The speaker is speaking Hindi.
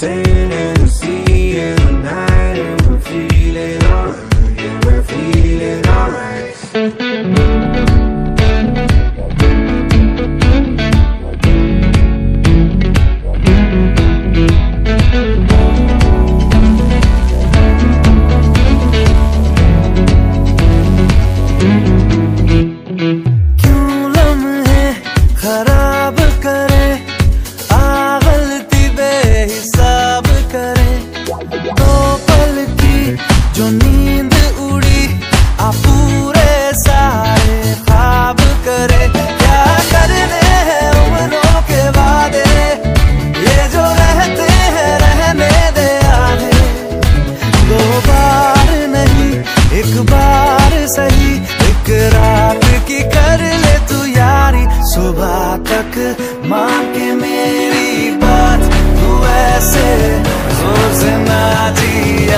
sand and the sea and the night, and we're feeling alright. Yeah, we're feeling alright. खराब करे गलती बेहिसाब करे, तो पल की जो नींद उड़ी पूरे सारे ख्वाब करे। क्या करने हैं उम्रों के वादे, ये जो रहते हैं रहने दे आगे। दो बार नहीं एक बार सही, एक रात की कर ले तू यारी। सुबह तक मान के मेरी बात, तू ऐसे जोर से ना जी।